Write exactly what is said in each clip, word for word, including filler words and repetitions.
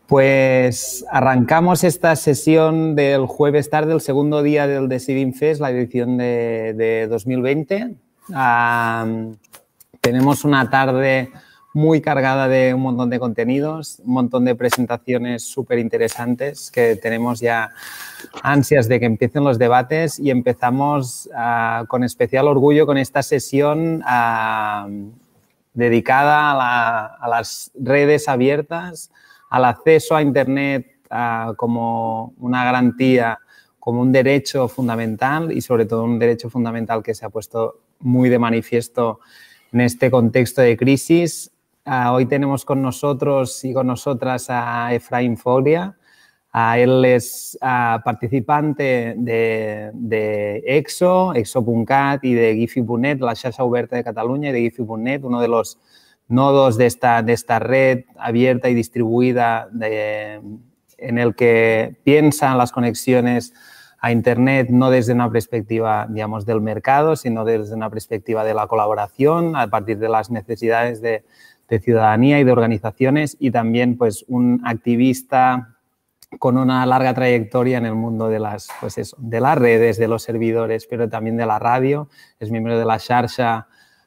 Pues arrancamos esta sesión del jueves tarde, el segundo día del Decidim Fest, la edición de, de dos mil veinte. Uh, tenemos una tarde muy cargada de un montón de contenidos, un montón de presentaciones súper interesantes que tenemos ya ansias de que empiecen los debates y empezamos uh, con especial orgullo con esta sesión uh, dedicada a, la, a las redes abiertas, al acceso a Internet uh, como una garantía, como un derecho fundamental y sobre todo un derecho fundamental que se ha puesto muy de manifiesto en este contexto de crisis. Uh, hoy tenemos con nosotros y con nosotras a Efraín Foglia. Uh, él es uh, participante de, de EXO, exo punto cat y de Gifi punto net, la xarxa oberta de Cataluña y de Gifi punto net, uno de los nodos de esta, de esta red abierta y distribuida de, en el que piensan las conexiones a Internet no desde una perspectiva, digamos, del mercado, sino desde una perspectiva de la colaboración a partir de las necesidades de, de ciudadanía y de organizaciones, y también pues un activista con una larga trayectoria en el mundo de las, pues eso, de las redes, de los servidores, pero también de la radio. Es miembro de la xarxa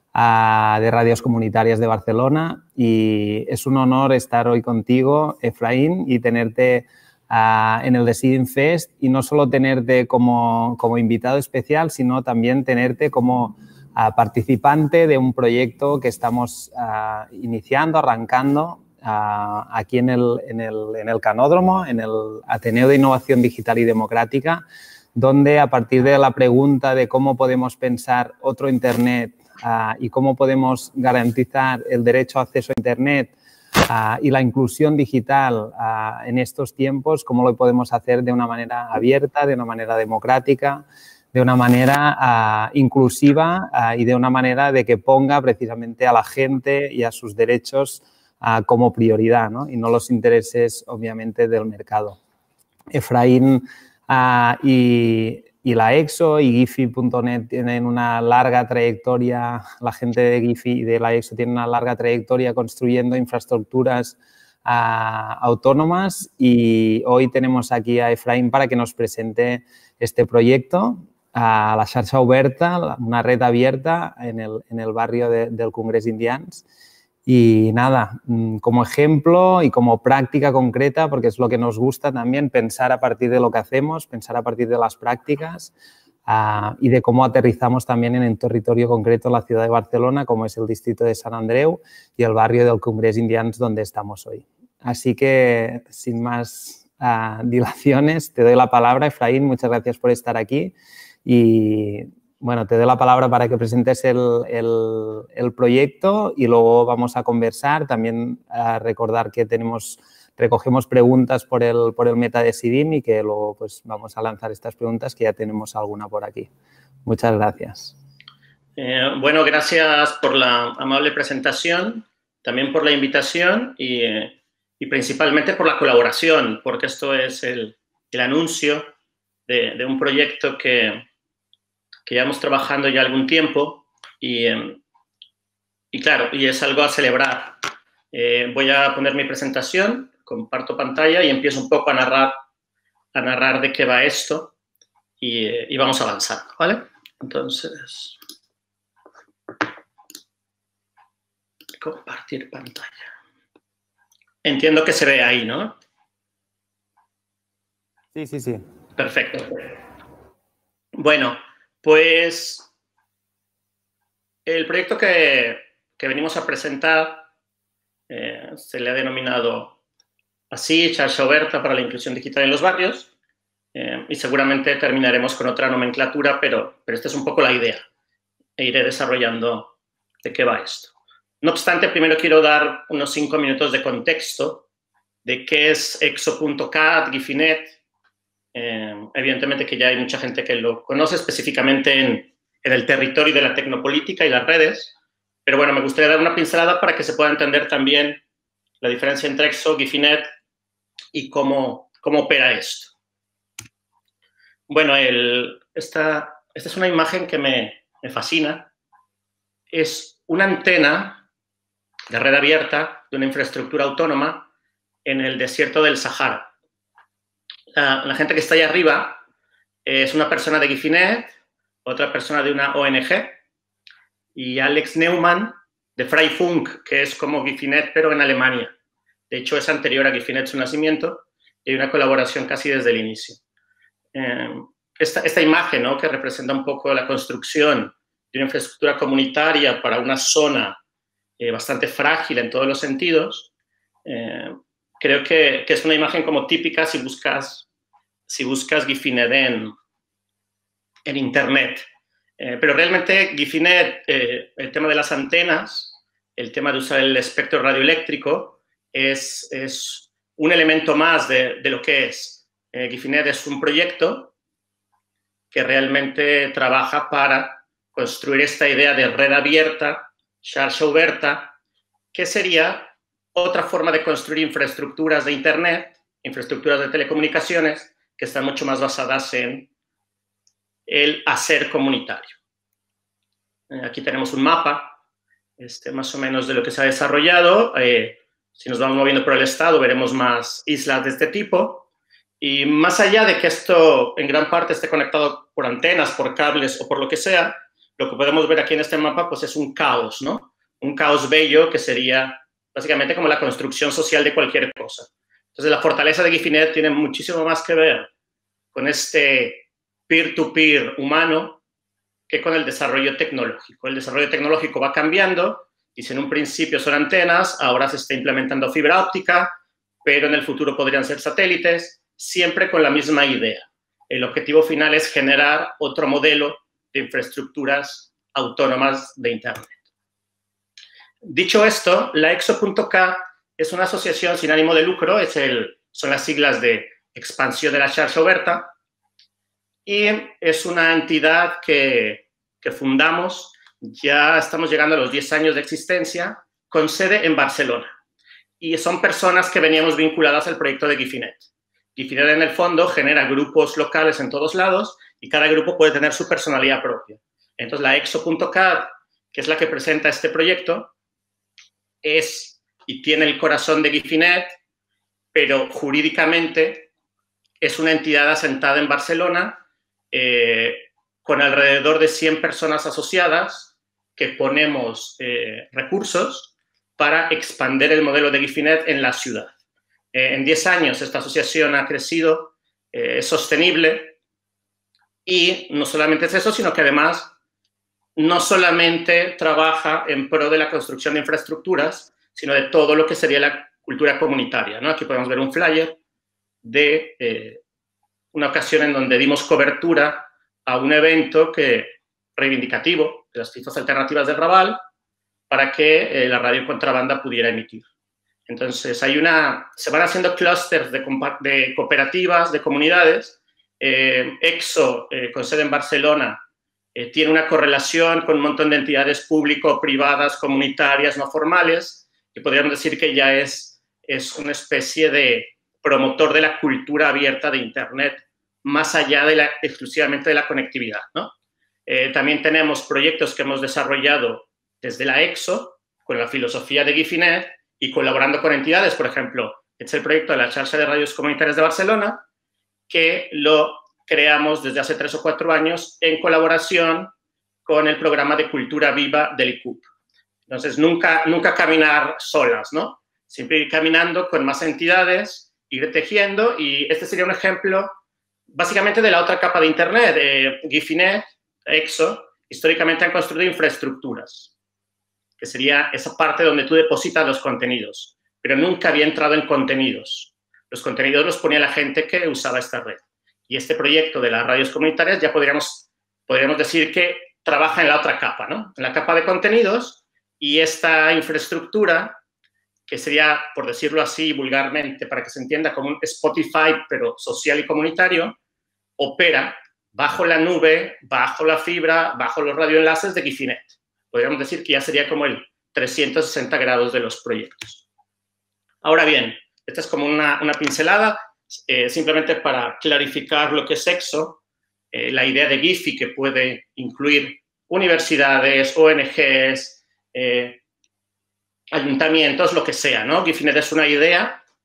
uh, de radios comunitarias de Barcelona y es un honor estar hoy contigo, Efraín, y tenerte uh, en el Decidim Fest, y no solo tenerte como, como invitado especial, sino también tenerte como uh, participante de un proyecto que estamos uh, iniciando, arrancando, Uh, aquí en el, en, el, en el Canódromo, en el Ateneo de Innovación Digital y Democrática, donde a partir de la pregunta de cómo podemos pensar otro Internet uh, y cómo podemos garantizar el derecho a acceso a Internet uh, y la inclusión digital uh, en estos tiempos, cómo lo podemos hacer de una manera abierta, de una manera democrática, de una manera uh, inclusiva uh, y de una manera de que ponga precisamente a la gente y a sus derechos Uh, como prioridad, ¿no? Y no los intereses, obviamente, del mercado. Efraín uh, y, y la EXO y Gifi punto net tienen una larga trayectoria, la gente de Gifi y de la EXO tienen una larga trayectoria construyendo infraestructuras uh, autónomas, y hoy tenemos aquí a Efraín para que nos presente este proyecto, a uh, la xarxa oberta, una red abierta en el, en el barrio de, del Congrés Indians. Y nada, como ejemplo y como práctica concreta, porque es lo que nos gusta también, pensar a partir de lo que hacemos, pensar a partir de las prácticas uh, y de cómo aterrizamos también en el territorio concreto la ciudad de Barcelona, como es el distrito de Sant Andreu y el barrio del Congrés Indians donde estamos hoy. Así que, sin más uh, dilaciones, te doy la palabra, Efraín, muchas gracias por estar aquí y... Bueno, te doy la palabra para que presentes el, el, el proyecto y luego vamos a conversar. También a recordar que tenemos, recogemos preguntas por el, por el Meta Decidim y que luego pues, vamos a lanzar estas preguntas, que ya tenemos alguna por aquí. Muchas gracias. Eh, bueno, gracias por la amable presentación, también por la invitación y, eh, y principalmente por la colaboración, porque esto es el, el anuncio de, de un proyecto que... que llevamos trabajando ya algún tiempo y, eh, y claro, y es algo a celebrar. Eh, voy a poner mi presentación, comparto pantalla y empiezo un poco a narrar, a narrar de qué va esto y, eh, y vamos avanzando, ¿vale? Entonces, compartir pantalla. Entiendo que se ve ahí, ¿no? Sí, sí, sí. Perfecto. Bueno, pues el proyecto que, que venimos a presentar eh, se le ha denominado así, Xarxa Oberta para la Inclusión Digital en los Barrios, eh, y seguramente terminaremos con otra nomenclatura, pero, pero esta es un poco la idea e iré desarrollando de qué va esto. No obstante, primero quiero dar unos cinco minutos de contexto de qué es exo punto cat, Gifi punto net. Eh, evidentemente que ya hay mucha gente que lo conoce específicamente en, en el territorio de la tecnopolítica y las redes, pero bueno, me gustaría dar una pincelada para que se pueda entender también la diferencia entre EXO, Gifi punto net y cómo, cómo opera esto. Bueno, el, esta, esta es una imagen que me, me fascina. Es una antena de red abierta de una infraestructura autónoma en el desierto del Sahara. La, la gente que está ahí arriba es una persona de Gifinet, otra persona de una O N G, y Alex Neumann de Freifunk, que es como Gifinet, pero en Alemania. De hecho, es anterior a Gifinet su nacimiento y hay una colaboración casi desde el inicio. Eh, esta, esta imagen, ¿no?, que representa un poco la construcción de una infraestructura comunitaria para una zona eh, bastante frágil en todos los sentidos, eh, creo que, que es una imagen como típica si buscas, si buscas Gifinet en, en Internet. Eh, pero realmente Gifinet, eh, el tema de las antenas, el tema de usar el espectro radioeléctrico, es, es un elemento más de, de lo que es. Eh, Gifinet es un proyecto que realmente trabaja para construir esta idea de red abierta, xarxa oberta, que sería otra forma de construir infraestructuras de Internet, infraestructuras de telecomunicaciones, que están mucho más basadas en el hacer comunitario. Eh, aquí tenemos un mapa, este, más o menos de lo que se ha desarrollado. Eh, si nos vamos moviendo por el estado, veremos más islas de este tipo. Y más allá de que esto en gran parte esté conectado por antenas, por cables o por lo que sea, lo que podemos ver aquí en este mapa pues es un caos, ¿no? Un caos bello que sería básicamente como la construcción social de cualquier cosa. Entonces, la fortaleza de Gifinet tiene muchísimo más que ver con este peer-to-peer humano que con el desarrollo tecnológico. El desarrollo tecnológico va cambiando y si en un principio son antenas, ahora se está implementando fibra óptica, pero en el futuro podrían ser satélites, siempre con la misma idea. El objetivo final es generar otro modelo de infraestructuras autónomas de Internet. Dicho esto, la exo punto ca es una asociación sin ánimo de lucro, es el, son las siglas de Expansión de la Xarxa Oberta, y es una entidad que, que fundamos, ya estamos llegando a los diez años de existencia, con sede en Barcelona. Y son personas que veníamos vinculadas al proyecto de Gifinet. Gifinet, en el fondo, genera grupos locales en todos lados y cada grupo puede tener su personalidad propia. Entonces, la exo punto ca, que es la que presenta este proyecto, es y tiene el corazón de Gifinet, pero jurídicamente es una entidad asentada en Barcelona eh, con alrededor de cien personas asociadas que ponemos eh, recursos para expandir el modelo de Gifinet en la ciudad. Eh, en diez años esta asociación ha crecido, eh, es sostenible y no solamente es eso, sino que además no solamente trabaja en pro de la construcción de infraestructuras, sino de todo lo que sería la cultura comunitaria, ¿no? Aquí podemos ver un flyer de eh, una ocasión en donde dimos cobertura a un evento que, reivindicativo de las fiestas alternativas del Raval para que eh, la radio contrabanda pudiera emitir. Entonces, hay una, se van haciendo clústeres de, de cooperativas, de comunidades. Eh, EXO, eh, con sede en Barcelona, eh, tiene una correlación con un montón de entidades público-privadas, comunitarias, no formales, que podríamos decir que ya es, es una especie de promotor de la cultura abierta de Internet, más allá de la, exclusivamente de la conectividad, ¿no? Eh, también tenemos proyectos que hemos desarrollado desde la EXO, con la filosofía de Gifinet, y colaborando con entidades, por ejemplo, este es el proyecto de la Xarxa de Radios Comunitarias de Barcelona, que lo creamos desde hace tres o cuatro años en colaboración con el programa de Cultura Viva del I C U P. Entonces, nunca, nunca caminar solas, ¿no? Siempre ir caminando con más entidades, ir tejiendo, y este sería un ejemplo básicamente de la otra capa de Internet. Eh, Gifinet, EXO, históricamente han construido infraestructuras, que sería esa parte donde tú depositas los contenidos, pero nunca había entrado en contenidos. Los contenidos los ponía la gente que usaba esta red. Y este proyecto de las radios comunitarias ya podríamos, podríamos decir que trabaja en la otra capa, ¿no? En la capa de contenidos, y esta infraestructura, que sería, por decirlo así vulgarmente, para que se entienda como un Spotify, pero social y comunitario, opera bajo la nube, bajo la fibra, bajo los radioenlaces de Gifinet. Podríamos decir que ya sería como el trescientos sesenta grados de los proyectos. Ahora bien, esta es como una, una pincelada, eh, simplemente para clarificar lo que es EXO, eh, la idea de Gifi, que puede incluir universidades, O N Ges, eh, ayuntamientos, lo que sea, ¿no? Gifinet es una idea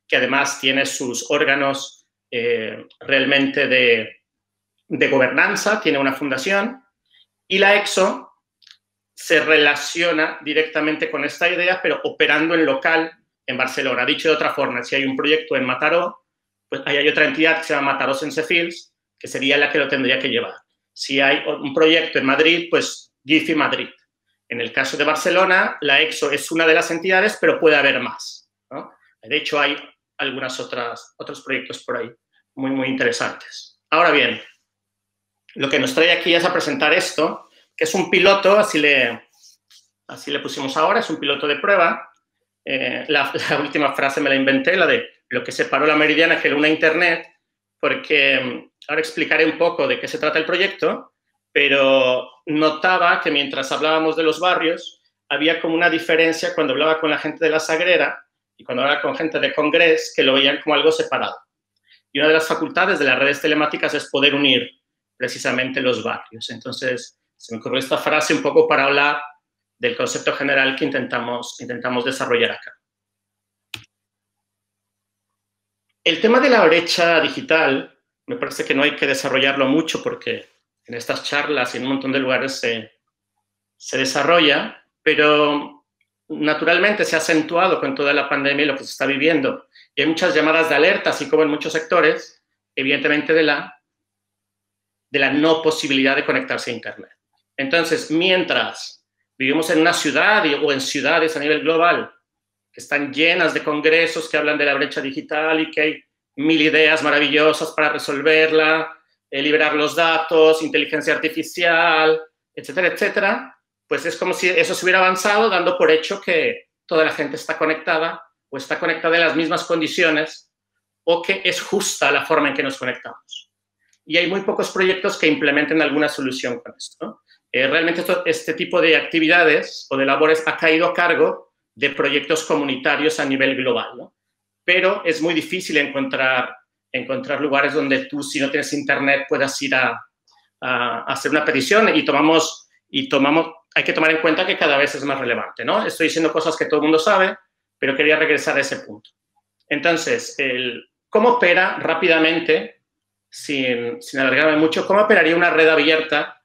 que además tiene sus órganos eh, realmente de, de gobernanza, tiene una fundación, y la EXO se relaciona directamente con esta idea, pero operando en local en Barcelona. Dicho de otra forma, si hay un proyecto en Mataró, pues ahí hay otra entidad que se llama Mataró Sense Fields, que sería la que lo tendría que llevar. Si hay un proyecto en Madrid, pues GIFI Madrid. En el caso de Barcelona, la EXO es una de las entidades, pero puede haber más, ¿no? De hecho, hay algunos otros proyectos por ahí muy, muy interesantes. Ahora bien, lo que nos trae aquí es a presentar esto, que es un piloto, así le, así le pusimos ahora, es un piloto de prueba. Eh, la, la última frase me la inventé, la de lo que separó la Meridiana que era una internet, porque ahora explicaré un poco de qué se trata el proyecto, pero notaba que mientras hablábamos de los barrios, había como una diferencia cuando hablaba con la gente de la Sagrera y cuando hablaba con gente de Congrés, que lo veían como algo separado. Y una de las facultades de las redes telemáticas es poder unir precisamente los barrios. Entonces, se me ocurrió esta frase un poco para hablar del concepto general que intentamos, intentamos desarrollar acá. El tema de la brecha digital me parece que no hay que desarrollarlo mucho porque en estas charlas y en un montón de lugares se, se desarrolla, pero naturalmente se ha acentuado con toda la pandemia y lo que se está viviendo. Y hay muchas llamadas de alerta, así como en muchos sectores, evidentemente de la, de la no posibilidad de conectarse a Internet. Entonces, mientras vivimos en una ciudad o en ciudades a nivel global que están llenas de congresos que hablan de la brecha digital y que hay mil ideas maravillosas para resolverla, eh, liberar los datos, inteligencia artificial, etcétera, etcétera, pues es como si eso se hubiera avanzado dando por hecho que toda la gente está conectada o está conectada en las mismas condiciones o que es justa la forma en que nos conectamos. Y hay muy pocos proyectos que implementen alguna solución con esto, ¿no? Eh, realmente esto, este tipo de actividades o de labores ha caído a cargo de proyectos comunitarios a nivel global, ¿no? Pero es muy difícil encontrar, encontrar lugares donde tú, si no tienes internet, puedas ir a, a, a hacer una petición y tomamos, y tomamos, hay que tomar en cuenta que cada vez es más relevante, ¿no? Estoy diciendo cosas que todo el mundo sabe, pero quería regresar a ese punto. Entonces, el, ¿cómo opera rápidamente, sin, sin alargarme mucho, cómo operaría una red abierta,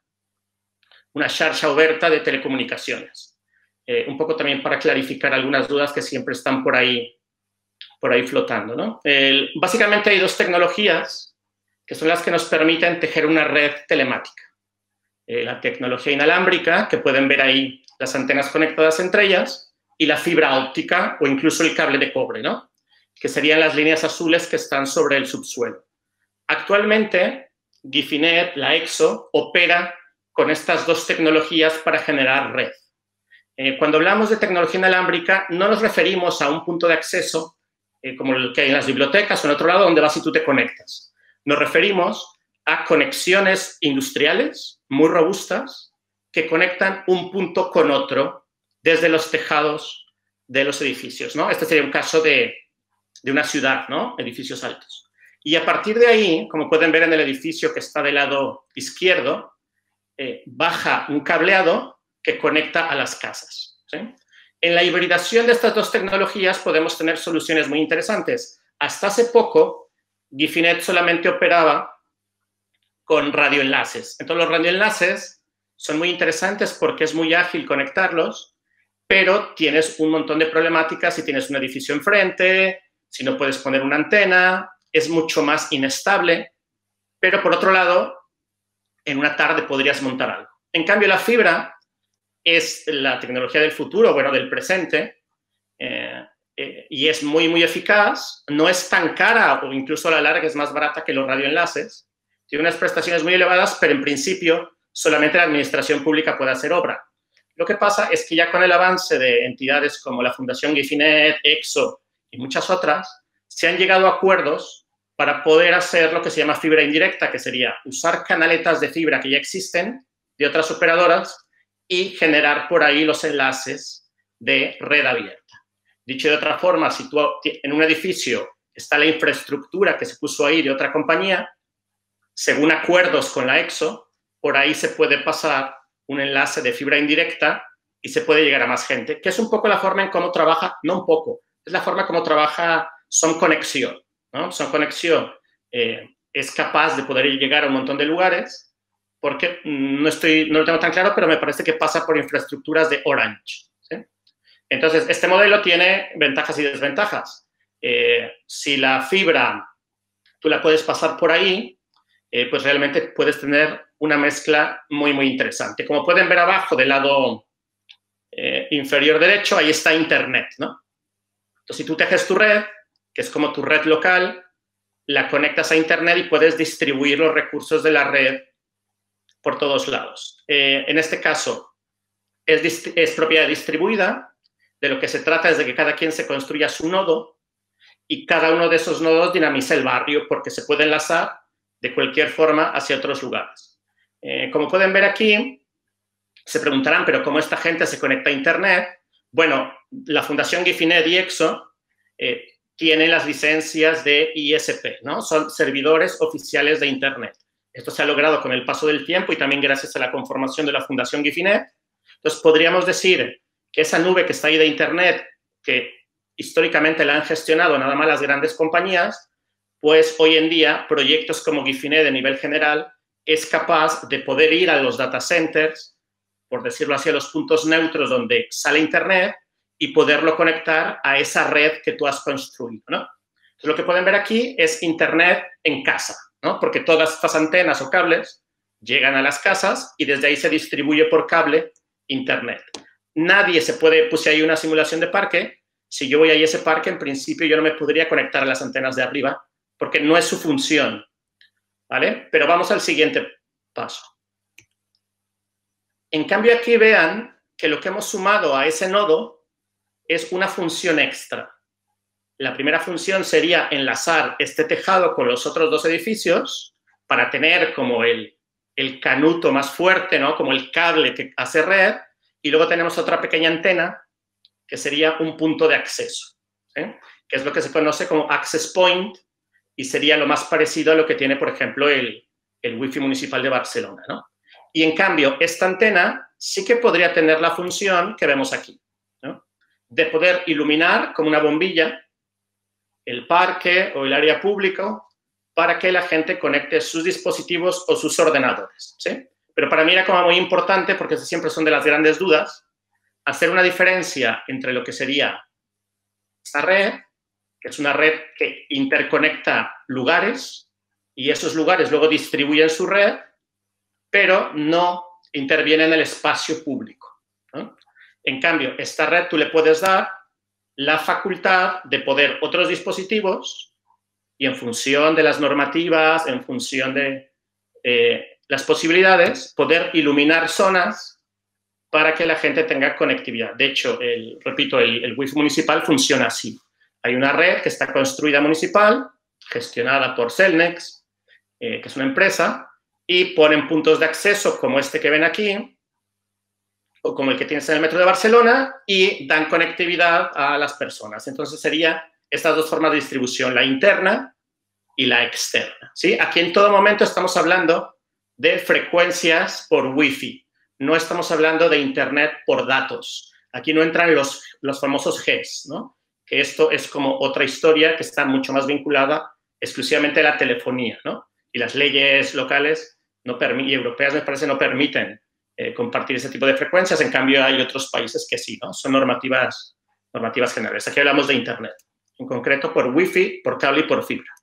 una xarxa oberta de telecomunicaciones? Eh, un poco también para clarificar algunas dudas que siempre están por ahí, por ahí flotando, ¿no? El, básicamente hay dos tecnologías que son las que nos permiten tejer una red telemática. Eh, la tecnología inalámbrica, que pueden ver ahí las antenas conectadas entre ellas, y la fibra óptica o incluso el cable de cobre, ¿no? Que serían las líneas azules que están sobre el subsuelo. Actualmente, Gifinet, la EXO, opera con estas dos tecnologías para generar red. Eh, cuando hablamos de tecnología inalámbrica, no nos referimos a un punto de acceso eh, como el que hay en las bibliotecas o en otro lado donde vas y tú te conectas. Nos referimos a conexiones industriales muy robustas que conectan un punto con otro desde los tejados de los edificios, ¿no? Este sería un caso de, de una ciudad, ¿no? Edificios altos. Y a partir de ahí, como pueden ver en el edificio que está del lado izquierdo, eh, baja un cableado que conecta a las casas, ¿sí? En la hibridación de estas dos tecnologías podemos tener soluciones muy interesantes. Hasta hace poco, Gifinet solamente operaba con radioenlaces. Entonces, los radioenlaces son muy interesantes porque es muy ágil conectarlos, pero tienes un montón de problemáticas si tienes un edificio enfrente, si no puedes poner una antena, es mucho más inestable, pero por otro lado, en una tarde podrías montar algo. En cambio, la fibra es la tecnología del futuro, bueno, del presente, eh, eh, y es muy, muy eficaz, no es tan cara o incluso a la larga es más barata que los radioenlaces, tiene unas prestaciones muy elevadas, pero en principio solamente la administración pública puede hacer obra. Lo que pasa es que ya con el avance de entidades como la Fundación Gifinet, EXO y muchas otras, se han llegado a acuerdos para poder hacer lo que se llama fibra indirecta, que sería usar canaletas de fibra que ya existen de otras operadoras y generar por ahí los enlaces de red abierta. Dicho de otra forma, si tú en un edificio está la infraestructura que se puso ahí de otra compañía, según acuerdos con la EXO, por ahí se puede pasar un enlace de fibra indirecta y se puede llegar a más gente, que es un poco la forma en cómo trabaja, no un poco, es la forma como trabaja son conexión, ¿no? Son conexión. Eh, es capaz de poder llegar a un montón de lugares, porque no, estoy, no lo tengo tan claro, pero me parece que pasa por infraestructuras de Orange, ¿sí? Entonces, este modelo tiene ventajas y desventajas. Eh, si la fibra tú la puedes pasar por ahí, eh, pues realmente puedes tener una mezcla muy, muy interesante. Como pueden ver abajo, del lado eh, inferior derecho, ahí está Internet, ¿no? Entonces, si tú tejes tu red, que es como tu red local, la conectas a Internet y puedes distribuir los recursos de la red por todos lados. Eh, en este caso, es, es propiedad distribuida. De lo que se trata es de que cada quien se construya su nodo y cada uno de esos nodos dinamiza el barrio porque se puede enlazar de cualquier forma hacia otros lugares. Eh, como pueden ver aquí, se preguntarán, ¿pero cómo esta gente se conecta a Internet? Bueno, la Fundación Gifinet y EXO eh, tienen las licencias de I S P, ¿no? Son servidores oficiales de Internet. Esto se ha logrado con el paso del tiempo y también gracias a la conformación de la Fundación Gifinet. Entonces, podríamos decir que esa nube que está ahí de Internet, que históricamente la han gestionado nada más las grandes compañías, pues hoy en día proyectos como Gifinet de nivel general es capaz de poder ir a los data centers, por decirlo así, a los puntos neutros donde sale Internet y poderlo conectar a esa red que tú has construido, ¿no? Entonces, lo que pueden ver aquí es Internet en casa, ¿no? Porque todas estas antenas o cables llegan a las casas y desde ahí se distribuye por cable Internet. Nadie se puede, puse ahí una simulación de parque. Si yo voy a ese parque, en principio yo no me podría conectar a las antenas de arriba porque no es su función, ¿vale? Pero vamos al siguiente paso. En cambio, aquí vean que lo que hemos sumado a ese nodo es una función extra. La primera función sería enlazar este tejado con los otros dos edificios para tener como el, el canuto más fuerte, ¿no? Como el cable que hace red. Y luego tenemos otra pequeña antena que sería un punto de acceso, ¿sí? Que es lo que se conoce como access point y sería lo más parecido a lo que tiene, por ejemplo, el, el Wi-Fi municipal de Barcelona, ¿no? Y, en cambio, esta antena sí que podría tener la función que vemos aquí, ¿no? De poder iluminar como una bombilla el parque o el área público para que la gente conecte sus dispositivos o sus ordenadores, ¿sí? Pero para mí era como muy importante, porque siempre son de las grandes dudas, hacer una diferencia entre lo que sería esta red, que es una red que interconecta lugares y esos lugares luego distribuyen su red, pero no interviene en el espacio público, ¿no? En cambio, esta red tú le puedes dar la facultad de poder otros dispositivos y en función de las normativas, en función de eh, las posibilidades, poder iluminar zonas para que la gente tenga conectividad. De hecho, el, repito, el, el Wi-Fi municipal funciona así. Hay una red que está construida municipal, gestionada por Cellnex, eh, que es una empresa, y ponen puntos de acceso como este que ven aquí, o como el que tienes en el metro de Barcelona, y dan conectividad a las personas. Entonces, serían estas dos formas de distribución, la interna y la externa, ¿sí? Aquí en todo momento estamos hablando de frecuencias por Wi-Fi. No estamos hablando de Internet por datos. Aquí no entran los, los famosos G E S, ¿no? Que esto es como otra historia que está mucho más vinculada exclusivamente a la telefonía, ¿no? Y las leyes locales no y europeas, me parece, no permiten eh, compartir ese tipo de frecuencias. En cambio, hay otros países que sí, ¿no? Son normativas, normativas generales. Aquí hablamos de Internet, en concreto por Wi-Fi, por cable y por fibra.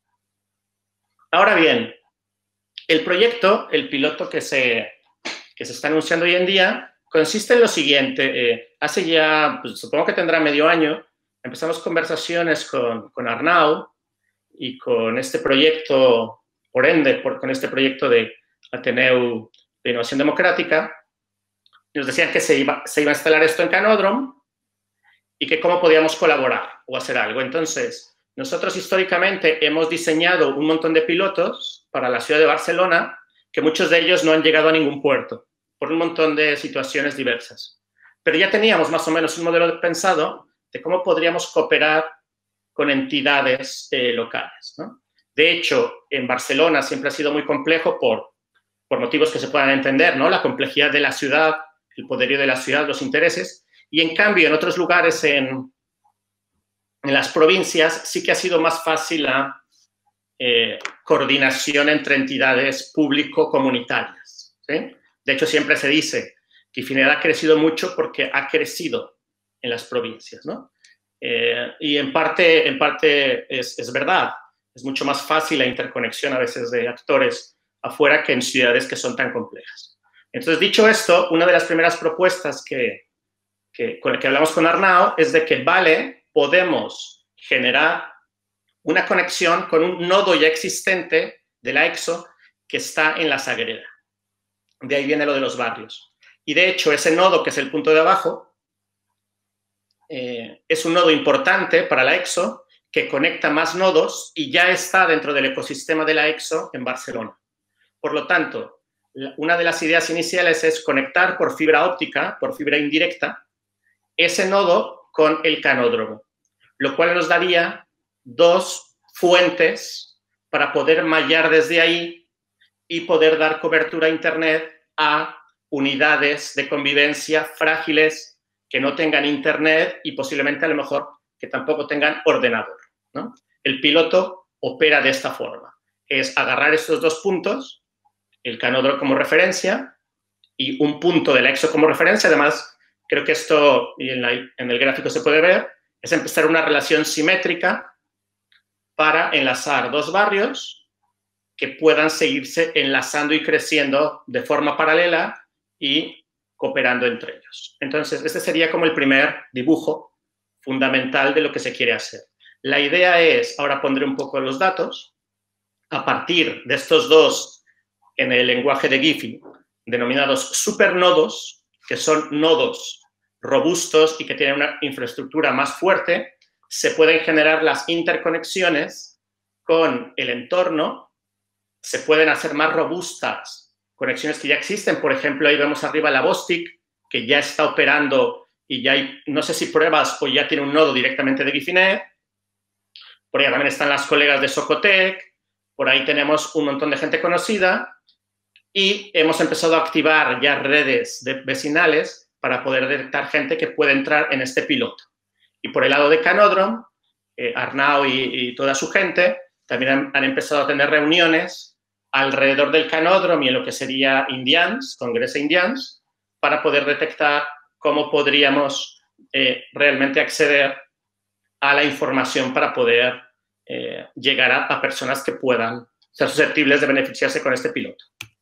Ahora bien, el proyecto, el piloto que se, que se está anunciando hoy en día, consiste en lo siguiente. Eh, hace ya, pues, supongo que tendrá medio año, empezamos conversaciones con, con Arnau y con este proyecto, por ende, por, con este proyecto de Ateneu de Innovación Democrática. Nos decían que se iba, se iba a instalar esto en Canódromo y que cómo podíamos colaborar o hacer algo. Entonces, nosotros históricamente hemos diseñado un montón de pilotos para la ciudad de Barcelona, que muchos de ellos no han llegado a ningún puerto, por un montón de situaciones diversas. Pero ya teníamos más o menos un modelo pensado de cómo podríamos cooperar con entidades eh, locales, ¿no? De hecho, en Barcelona siempre ha sido muy complejo por, por motivos que se puedan entender, ¿no? La complejidad de la ciudad, el poderío de la ciudad, los intereses. Y, en cambio, en otros lugares en, en las provincias sí que ha sido más fácil la eh, coordinación entre entidades público-comunitarias, ¿sí? De hecho, siempre se dice que Gifined ha crecido mucho porque ha crecido en las provincias, ¿no? Eh, y en parte, en parte es, es verdad. Es mucho más fácil la interconexión a veces de actores afuera que en ciudades que son tan complejas. Entonces, dicho esto, una de las primeras propuestas que, que, con la que hablamos con Arnau es de que, vale, podemos generar una conexión con un nodo ya existente de la EXO que está en la Sagrera. De ahí viene lo de los barrios. Y, de hecho, ese nodo, que es el punto de abajo, eh, es un nodo importante para la EXO que conecta más nodos y ya está dentro del ecosistema de la EXO en Barcelona. Por lo tanto, una de las ideas iniciales es conectar por fibra óptica, por fibra indirecta, ese nodo con el canódromo, lo cual nos daría dos fuentes para poder mallar desde ahí y poder dar cobertura a Internet a unidades de convivencia frágiles que no tengan Internet y posiblemente a lo mejor que tampoco tengan ordenador, ¿no? El piloto opera de esta forma. Es agarrar estos dos puntos, el canódromo como referencia y un punto de la EXO como referencia. Además, creo que esto, y en, la, en el gráfico se puede ver, es empezar una relación simétrica para enlazar dos barrios que puedan seguirse enlazando y creciendo de forma paralela y cooperando entre ellos. Entonces, este sería como el primer dibujo fundamental de lo que se quiere hacer. La idea es, ahora pondré un poco los datos, a partir de estos dos, en el lenguaje de Gifi, denominados supernodos, que son nodos robustos y que tienen una infraestructura más fuerte, se pueden generar las interconexiones con el entorno, se pueden hacer más robustas conexiones que ya existen. Por ejemplo, ahí vemos arriba la Bostik, que ya está operando y ya hay, no sé si pruebas o ya tiene un nodo directamente de Gifined. Por ahí también están las colegas de Socotec, por ahí tenemos un montón de gente conocida y hemos empezado a activar ya redes de vecinales para poder detectar gente que puede entrar en este piloto. Y por el lado de Canódromo, eh, Arnau y, y toda su gente también han, han empezado a tener reuniones alrededor del Canódromo y en lo que sería Indians, Congreso Indians, para poder detectar cómo podríamos eh, realmente acceder a la información para poder eh, llegar a, a personas que puedan ser susceptibles de beneficiarse con este piloto.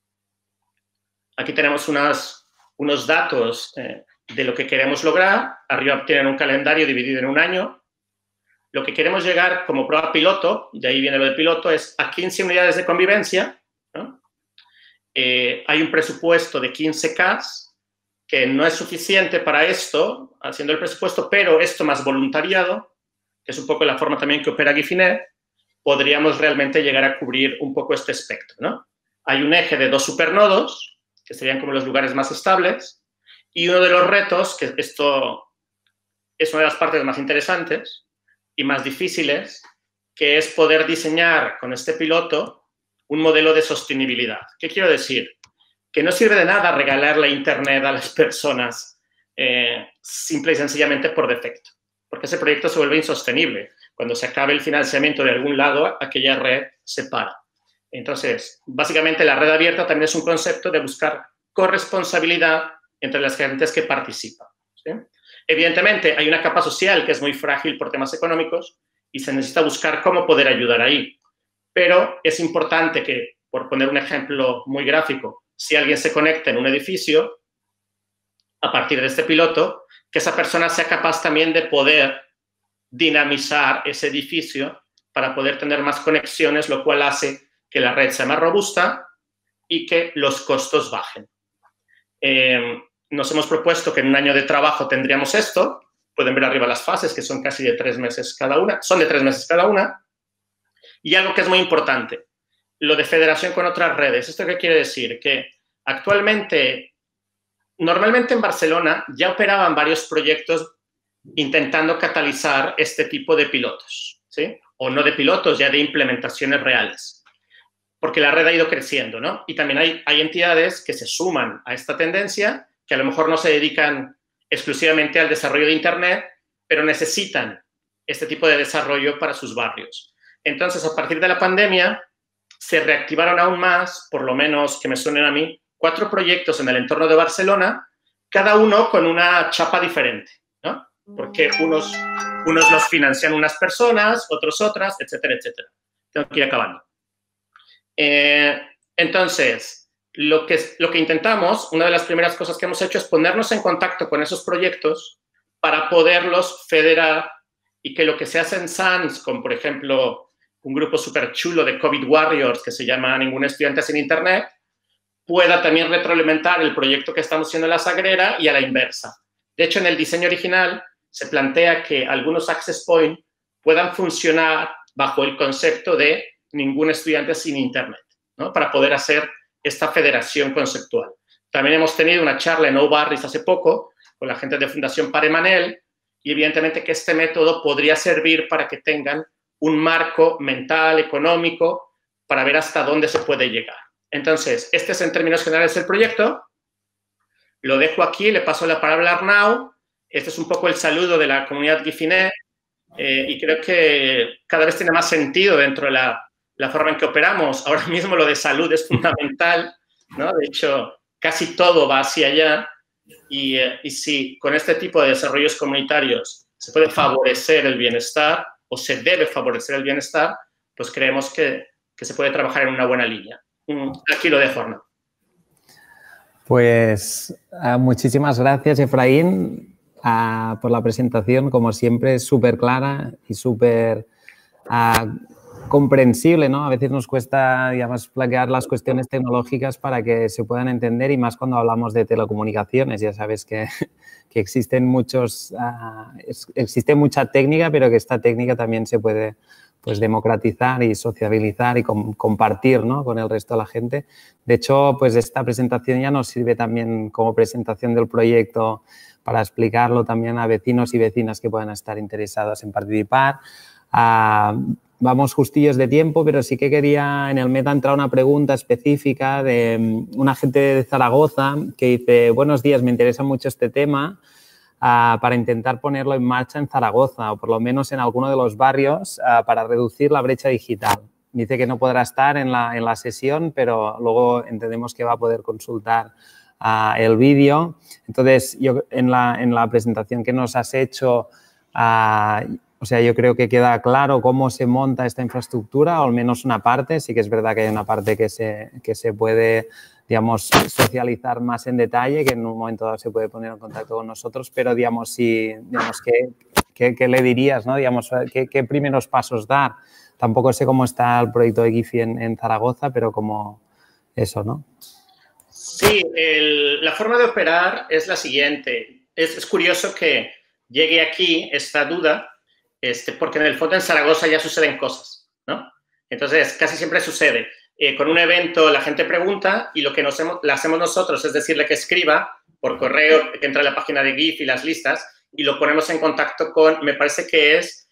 Aquí tenemos unas, unos datos eh, de lo que queremos lograr. Arriba tienen un calendario dividido en un año. Lo que queremos llegar como prueba piloto, de ahí viene lo de piloto, es a quince unidades de convivencia, ¿no? Eh, hay un presupuesto de quince K, que no es suficiente para esto, haciendo el presupuesto, pero esto más voluntariado, que es un poco la forma también que opera Gifined, podríamos realmente llegar a cubrir un poco este espectro, ¿no? Hay un eje de dos supernodos, que serían como los lugares más estables, y uno de los retos, que esto es una de las partes más interesantes y más difíciles, que es poder diseñar con este piloto un modelo de sostenibilidad. ¿Qué quiero decir? Que no sirve de nada regalarle Internet a las personas eh, simple y sencillamente por defecto, porque ese proyecto se vuelve insostenible. Cuando se acabe el financiamiento de algún lado, aquella red se para. Entonces, básicamente la red abierta también es un concepto de buscar corresponsabilidad entre las gentes que participan, ¿sí? Evidentemente, hay una capa social que es muy frágil por temas económicos y se necesita buscar cómo poder ayudar ahí. Pero es importante que, por poner un ejemplo muy gráfico, si alguien se conecta en un edificio, a partir de este piloto, que esa persona sea capaz también de poder dinamizar ese edificio para poder tener más conexiones, lo cual hace que la red sea más robusta y que los costos bajen. Eh, nos hemos propuesto que en un año de trabajo tendríamos esto. Pueden ver arriba las fases, que son casi de tres meses cada una. Son de tres meses cada una. Y algo que es muy importante, lo de federación con otras redes. ¿Esto qué quiere decir? Que actualmente, normalmente en Barcelona ya operaban varios proyectos intentando catalizar este tipo de pilotos, ¿sí? O no de pilotos, ya de implementaciones reales. Porque la red ha ido creciendo, ¿no? Y también hay, hay entidades que se suman a esta tendencia, que a lo mejor no se dedican exclusivamente al desarrollo de Internet, pero necesitan este tipo de desarrollo para sus barrios. Entonces, a partir de la pandemia, se reactivaron aún más, por lo menos que me suenen a mí, cuatro proyectos en el entorno de Barcelona, cada uno con una chapa diferente, ¿no? Porque unos, unos los financian unas personas, otros otras, etcétera, etcétera. Tengo que ir acabando. Eh, entonces, lo que, lo que intentamos, una de las primeras cosas que hemos hecho es ponernos en contacto con esos proyectos para poderlos federar y que lo que se hace en S A N S, con, por ejemplo, un grupo súper chulo de COVID Warriors que se llama Ningún Estudiante Sin Internet, pueda también retroalimentar el proyecto que estamos haciendo en La Sagrera y a la inversa. De hecho, en el diseño original se plantea que algunos access point puedan funcionar bajo el concepto de ningún estudiante sin Internet, ¿no? Para poder hacer esta federación conceptual. También hemos tenido una charla en O'Barris hace poco con la gente de Fundación Pare Manel y evidentemente que este método podría servir para que tengan un marco mental, económico, para ver hasta dónde se puede llegar. Entonces, este es en términos generales el proyecto. Lo dejo aquí, le paso la palabra a Arnau. Este es un poco el saludo de la comunidad Gifinet eh, y creo que cada vez tiene más sentido dentro de la, la forma en que operamos. Ahora mismo lo de salud es fundamental, ¿no? De hecho, casi todo va hacia allá y, eh, y si con este tipo de desarrollos comunitarios se puede favorecer el bienestar o se debe favorecer el bienestar, pues creemos que, que se puede trabajar en una buena línea. Aquí lo dejo, Arnau. Pues uh, muchísimas gracias, Efraín, uh, por la presentación. Como siempre, súper clara y súper uh, comprensible, ¿no? A veces nos cuesta, digamos, plantear las cuestiones tecnológicas para que se puedan entender y más cuando hablamos de telecomunicaciones. Ya sabes que, que existen muchos, uh, es, existe mucha técnica, pero que esta técnica también se puede pues democratizar y sociabilizar y com compartir, ¿no? Con el resto de la gente. De hecho, pues esta presentación ya nos sirve también como presentación del proyecto para explicarlo también a vecinos y vecinas que puedan estar interesados en participar. Uh, vamos justillos de tiempo, pero sí que quería en el meta entrar una pregunta específica de um, una gente de Zaragoza que dice: buenos días, me interesa mucho este tema. Uh, para intentar ponerlo en marcha en Zaragoza o por lo menos en alguno de los barrios uh, para reducir la brecha digital. Dice que no podrá estar en la, en la sesión, pero luego entendemos que va a poder consultar uh, el vídeo. Entonces, yo en la, en la presentación que nos has hecho, uh, o sea, yo creo que queda claro cómo se monta esta infraestructura, o al menos una parte. Sí que es verdad que hay una parte que se, que se puede, digamos, socializar más en detalle, que en un momento dado se puede poner en contacto con nosotros, pero, digamos, si, digamos, ¿qué, qué, qué le dirías, no? Digamos, ¿qué, qué primeros pasos dar? Tampoco sé cómo está el proyecto de Gifi en, en Zaragoza, pero como eso, ¿no? Sí, el, la forma de operar es la siguiente. Es, es curioso que llegue aquí esta duda, este, porque en el fondo en Zaragoza ya suceden cosas, ¿no? Entonces, casi siempre sucede. Eh, con un evento la gente pregunta y lo que nos hemos, le hacemos nosotros es decirle que escriba por correo, que entre a la página de Gifi y las listas y lo ponemos en contacto con, me parece que es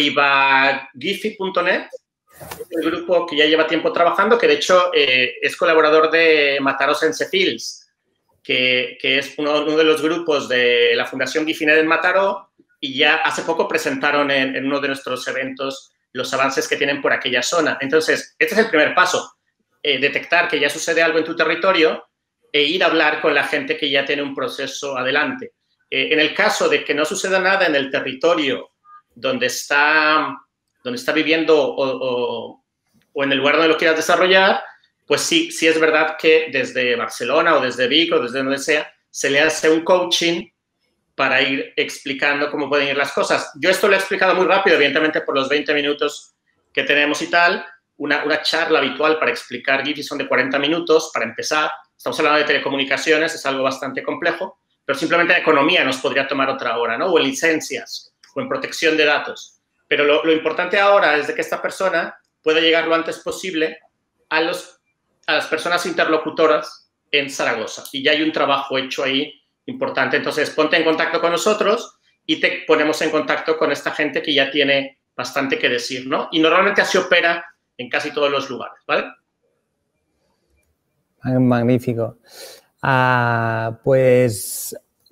ribagifi punto net, el grupo que ya lleva tiempo trabajando, que de hecho eh, es colaborador de Mataró Sense Fields, que, que es uno, uno de los grupos de la Fundación Gifinet en Mataró y ya hace poco presentaron en, en uno de nuestros eventos los avances que tienen por aquella zona. Entonces, este es el primer paso, eh, detectar que ya sucede algo en tu territorio e ir a hablar con la gente que ya tiene un proceso adelante. Eh, en el caso de que no suceda nada en el territorio donde está, donde está viviendo o, o, o en el lugar donde lo quieras desarrollar, pues sí, sí es verdad que desde Barcelona o desde Vic o desde donde sea, se le hace un coaching para ir explicando cómo pueden ir las cosas. Yo esto lo he explicado muy rápido, evidentemente por los veinte minutos que tenemos y tal. Una, una charla habitual para explicar Gifi son de cuarenta minutos para empezar. Estamos hablando de telecomunicaciones, es algo bastante complejo, pero simplemente en economía nos podría tomar otra hora, ¿no? O en licencias, o en protección de datos. Pero lo, lo importante ahora es de que esta persona pueda llegar lo antes posible a, los, a las personas interlocutoras en Zaragoza. Y ya hay un trabajo hecho ahí importante. Entonces, ponte en contacto con nosotros y te ponemos en contacto con esta gente que ya tiene bastante que decir, ¿no? Y normalmente así opera en casi todos los lugares, ¿vale? Magnífico. Uh, pues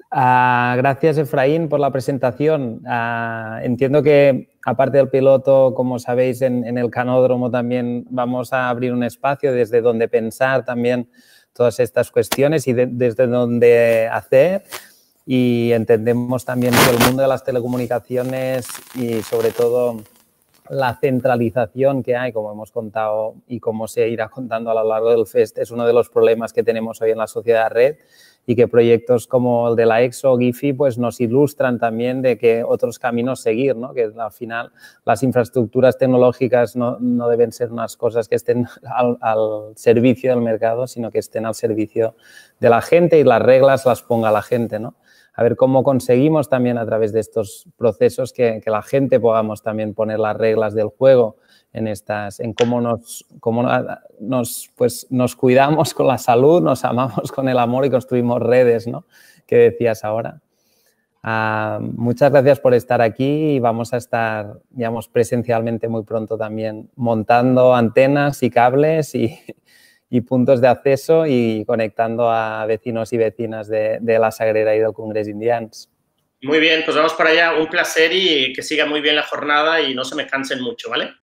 Uh, gracias, Efraín, por la presentación. Uh, entiendo que, aparte del piloto, como sabéis, en, en el canódromo también vamos a abrir un espacio desde donde pensar también todas estas cuestiones y de, desde donde hacer. Y entendemos también que el mundo de las telecomunicaciones y, sobre todo, la centralización que hay, como hemos contado y como se irá contando a lo largo del Fest, es uno de los problemas que tenemos hoy en la sociedad red, y que proyectos como el de la EXO o GIFI pues nos ilustran también de que otros caminos seguir, ¿no? Que al final las infraestructuras tecnológicas no, no deben ser unas cosas que estén al, al servicio del mercado, sino que estén al servicio de la gente y las reglas las ponga la gente, ¿no? A ver cómo conseguimos también a través de estos procesos que, que la gente podamos también poner las reglas del juego en estas, en cómo nos, cómo nos, pues, nos cuidamos con la salud, nos amamos con el amor y construimos redes, ¿no? Que decías ahora. Uh, muchas gracias por estar aquí y vamos a estar, digamos, presencialmente muy pronto también montando antenas y cables y, y puntos de acceso y conectando a vecinos y vecinas de, de la Sagrera y del Congrés Indians. Muy bien, pues vamos para allá. Un placer y que siga muy bien la jornada y no se me cansen mucho, ¿vale?